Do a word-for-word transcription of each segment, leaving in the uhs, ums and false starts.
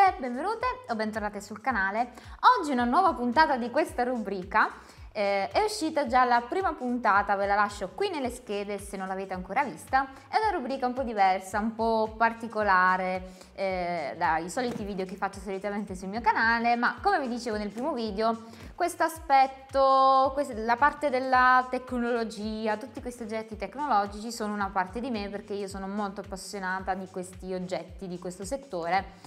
Benvenute, benvenute o bentornate sul canale. Oggi una nuova puntata di questa rubrica. Eh, è uscita già la prima puntata, ve la lascio qui nelle schede se non l'avete ancora vista. È una rubrica un po' diversa, un po' particolare eh, dai soliti video che faccio solitamente sul mio canale, ma come vi dicevo nel primo video, questo aspetto, questa, la parte della tecnologia, tutti questi oggetti tecnologici sono una parte di me perché io sono molto appassionata di questi oggetti, di questo settore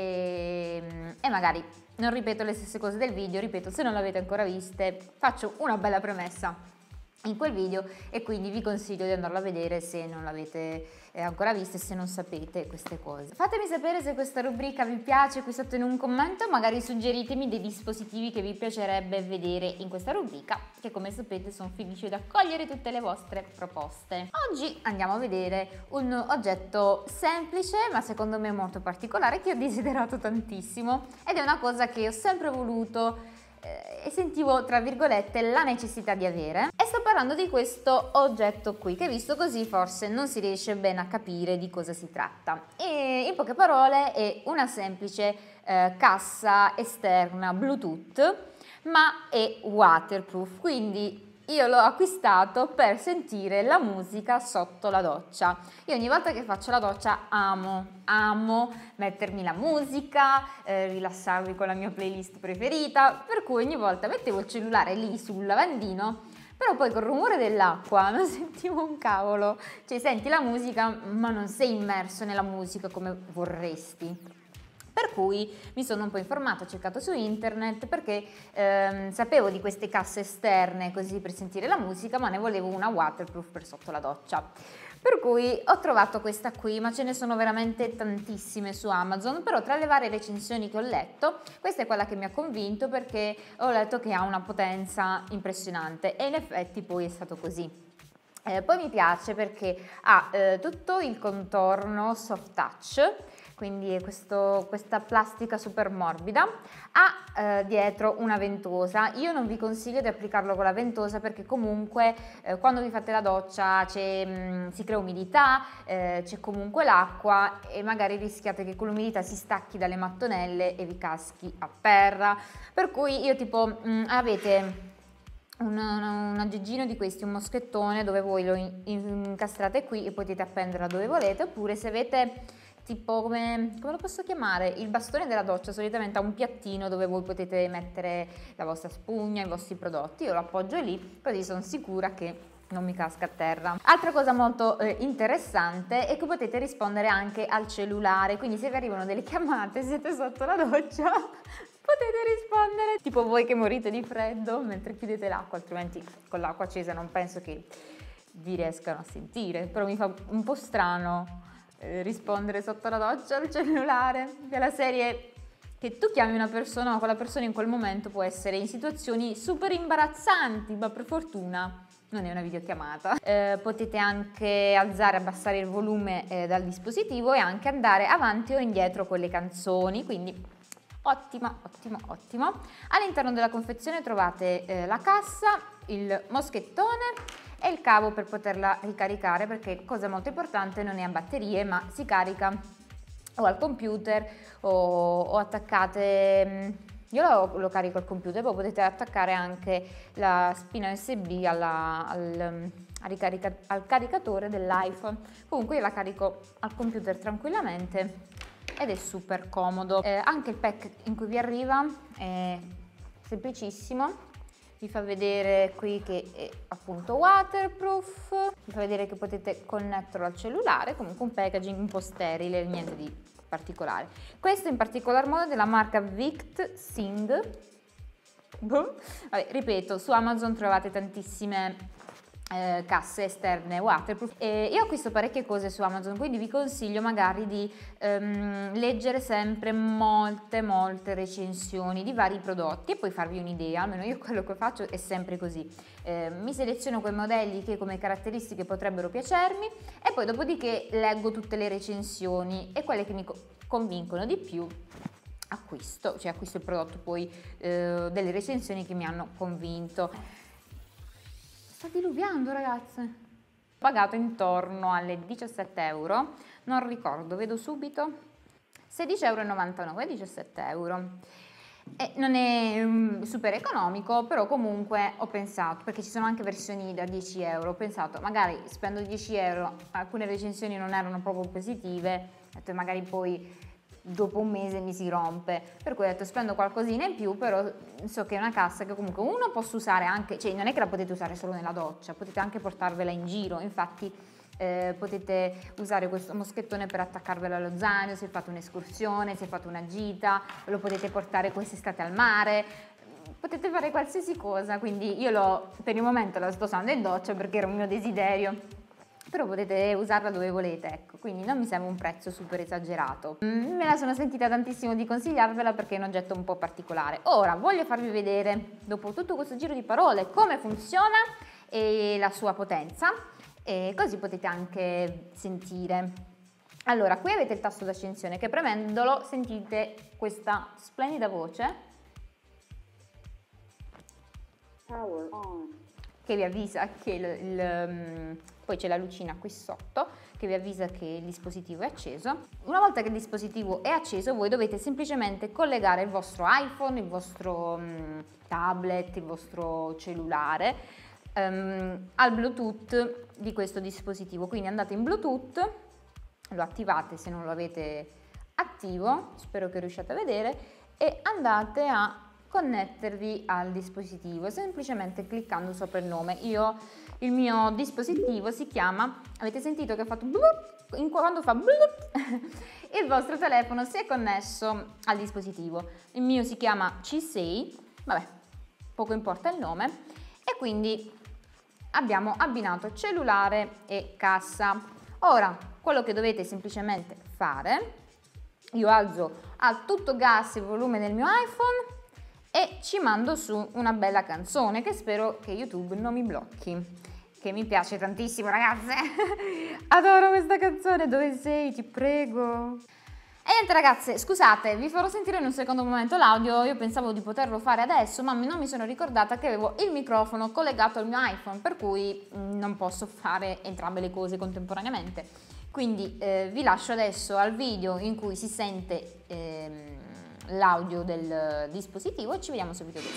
e, e magari non ripeto le stesse cose del video, ripeto, se non l'avete ancora viste, faccio una bella premessa in quel video e quindi vi consiglio di andarlo a vedere se non l'avete eh, ancora vista e se non sapete queste cose. Fatemi sapere se questa rubrica vi piace qui sotto in un commento, magari suggeritemi dei dispositivi che vi piacerebbe vedere in questa rubrica, che come sapete sono felice di accogliere tutte le vostre proposte. Oggi andiamo a vedere un oggetto semplice ma secondo me molto particolare che ho desiderato tantissimo ed è una cosa che ho sempre voluto e sentivo tra virgolette la necessità di avere, e sto parlando di questo oggetto qui che visto così forse non si riesce bene a capire di cosa si tratta. E in poche parole è una semplice eh, cassa esterna Bluetooth, ma è waterproof, quindi io l'ho acquistato per sentire la musica sotto la doccia. Io ogni volta che faccio la doccia amo, amo mettermi la musica, eh, rilassarmi con la mia playlist preferita, per cui ogni volta mettevo il cellulare lì sul lavandino, però poi col rumore dell'acqua non sentivo un cavolo, cioè senti la musica ma non sei immerso nella musica come vorresti. Per cui mi sono un po' informata, ho cercato su internet perché ehm, sapevo di queste casse esterne così per sentire la musica, ma ne volevo una waterproof per sotto la doccia. Per cui ho trovato questa qui, ma ce ne sono veramente tantissime su Amazon, però tra le varie recensioni che ho letto, questa è quella che mi ha convinto perché ho letto che ha una potenza impressionante e in effetti poi è stato così. Eh, poi mi piace perché ha eh, tutto il contorno soft touch, quindi è questo, questa plastica super morbida, ha eh, dietro una ventosa. Io non vi consiglio di applicarlo con la ventosa perché comunque eh, quando vi fate la doccia mh, si crea umidità, eh, c'è comunque l'acqua e magari rischiate che con l'umidità si stacchi dalle mattonelle e vi caschi a terra. Per cui io tipo mh, avete un, un aggeggino di questi, un moschettone dove voi lo incastrate qui e potete appenderla dove volete, oppure se avete tipo come, come lo posso chiamare? Il bastone della doccia solitamente ha un piattino dove voi potete mettere la vostra spugna, i vostri prodotti, io lo appoggio lì così sono sicura che non mi casca a terra. Altra cosa molto eh, interessante è che potete rispondere anche al cellulare, quindi se vi arrivano delle chiamate siete sotto la doccia potete rispondere, tipo voi che morite di freddo mentre chiudete l'acqua, altrimenti con l'acqua accesa non penso che vi riescano a sentire, però mi fa un po' strano rispondere sotto la doccia al cellulare, della serie che tu chiami una persona ma quella persona in quel momento può essere in situazioni super imbarazzanti, ma per fortuna non è una videochiamata. Eh, potete anche alzare e abbassare il volume eh, dal dispositivo e anche andare avanti o indietro con le canzoni, quindi ottima, ottimo, ottimo. All'interno della confezione trovate eh, la cassa, il moschettone e il cavo per poterla ricaricare, perché cosa molto importante, non è a batterie ma si carica o al computer o, o attaccate, io lo, lo carico al computer, poi potete attaccare anche la spina U S B alla, al, ricarica, al caricatore dell'iPhone. Comunque io la carico al computer tranquillamente ed è super comodo. Eh, anche il pack in cui vi arriva è semplicissimo. Vi fa vedere qui che è appunto waterproof, vi fa vedere che potete connetterlo al cellulare, comunque un packaging un po' sterile, niente di particolare. Questo in particolar modo è della marca Vict Sing. Vabbè, ripeto, su Amazon trovate tantissime eh, casse esterne waterproof e io acquisto parecchie cose su Amazon, quindi vi consiglio magari di ehm, leggere sempre molte molte recensioni di vari prodotti e poi farvi un'idea. Almeno io quello che faccio è sempre così, eh, mi seleziono quei modelli che come caratteristiche potrebbero piacermi e poi dopodiché leggo tutte le recensioni e quelle che mi convincono di più acquisto, cioè acquisto il prodotto poi eh, delle recensioni che mi hanno convinto. Sta diluviando, ragazze. Ho pagato intorno alle diciassette euro, non ricordo, vedo subito. sedici e novantanove euro, diciassette euro. E non è um, super economico, però comunque ho pensato, perché ci sono anche versioni da dieci euro, ho pensato magari spendo dieci euro, alcune recensioni non erano proprio positive, ho detto magari poi dopo un mese mi si rompe, per cui ho detto spendo qualcosina in più, però so che è una cassa che comunque uno posso usare anche, cioè non è che la potete usare solo nella doccia, potete anche portarvela in giro, infatti eh, potete usare questo moschettone per attaccarvela allo zaino se fate un'escursione, se fate una gita, lo potete portare quest'estate al mare, potete fare qualsiasi cosa, quindi io lo, per il momento la sto usando in doccia perché era un mio desiderio. Però potete usarla dove volete, ecco, quindi non mi sembra un prezzo super esagerato. Mm, me la sono sentita tantissimo di consigliarvela perché è un oggetto un po' particolare. Ora voglio farvi vedere, dopo tutto questo giro di parole, come funziona e la sua potenza, e così potete anche sentire. Allora, qui avete il tasto d'accensione che premendolo sentite questa splendida voce Power on, che vi avvisa che il, il, poi c'è la lucina qui sotto che vi avvisa che il dispositivo è acceso. Una volta che il dispositivo è acceso voi dovete semplicemente collegare il vostro iPhone, il vostro um, tablet, il vostro cellulare um, al Bluetooth di questo dispositivo. Quindi andate in Bluetooth, lo attivate se non lo avete attivo, spero che riusciate a vedere, e andate a connettervi al dispositivo semplicemente cliccando sopra il nome. Io il mio dispositivo si chiama, avete sentito che ha fatto blup, in quando fa blup, il vostro telefono si è connesso al dispositivo. Il mio si chiama C sei, vabbè, poco importa il nome, e quindi abbiamo abbinato cellulare e cassa. Ora quello che dovete semplicemente fare, io alzo a tutto gas il volume del mio iPhone e ci mando su una bella canzone che spero che YouTube non mi blocchi, che mi piace tantissimo, ragazze. Adoro questa canzone. Dove sei? Ti prego. E niente, ragazze, scusate, vi farò sentire in un secondo momento l'audio. Io pensavo di poterlo fare adesso, ma non mi sono ricordata che avevo il microfono collegato al mio iPhone, per cui non posso fare entrambe le cose contemporaneamente. Quindi eh, vi lascio adesso al video in cui si sente ehm, l'audio del dispositivo e ci vediamo subito dopo.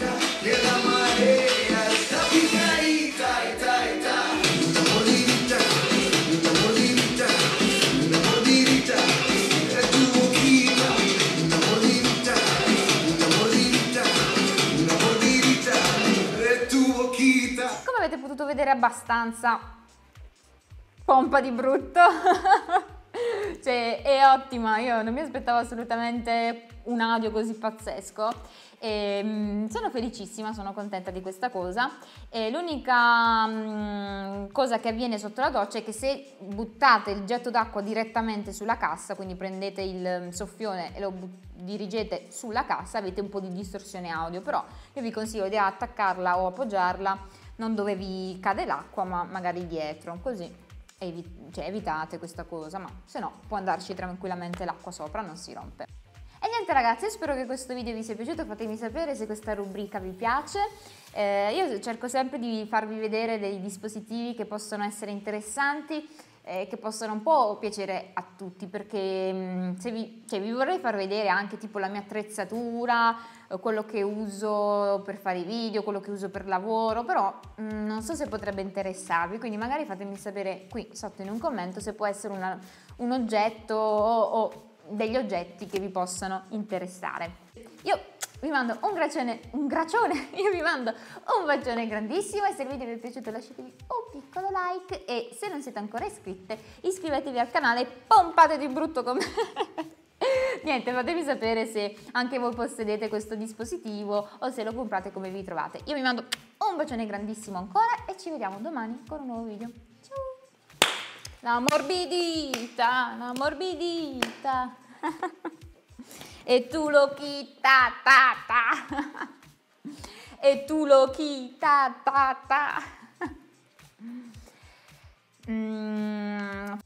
Come avete potuto vedere, abbastanza pompa di brutto. Cioè è ottima, io non mi aspettavo assolutamente un audio così pazzesco e mh, sono felicissima, sono contenta di questa cosa. L'unica mh, cosa che avviene sotto la doccia è che se buttate il getto d'acqua direttamente sulla cassa, quindi prendete il soffione e lo dirigete sulla cassa, avete un po' di distorsione audio, però io vi consiglio di attaccarla o appoggiarla non dove vi cade l'acqua ma magari dietro, così Evi- cioè evitate questa cosa, ma se no può andarci tranquillamente l'acqua sopra, non si rompe. E niente, ragazzi, spero che questo video vi sia piaciuto, fatemi sapere se questa rubrica vi piace. Eh, io cerco sempre di farvi vedere dei dispositivi che possono essere interessanti, eh, che possono un po' piacere a tutti, perché mh, se vi, cioè, vi vorrei far vedere anche tipo la mia attrezzatura, quello che uso per fare i video, quello che uso per lavoro, però mh, non so se potrebbe interessarvi, quindi magari fatemi sapere qui sotto in un commento se può essere una, un oggetto o, o degli oggetti che vi possano interessare. Io vi mando un gracione, un gracione, io vi mando un bacione grandissimo e se il video vi è piaciuto lasciatevi un piccolo like e se non siete ancora iscritte iscrivetevi al canale e pompate di brutto come niente, fatemi sapere se anche voi possedete questo dispositivo o se lo comprate, come vi trovate. Io vi mando un bacione grandissimo ancora e ci vediamo domani con un nuovo video. Ciao! La morbidita, la morbidita. E tu lo quita ta ta. E tu lo quita ta ta. Mm.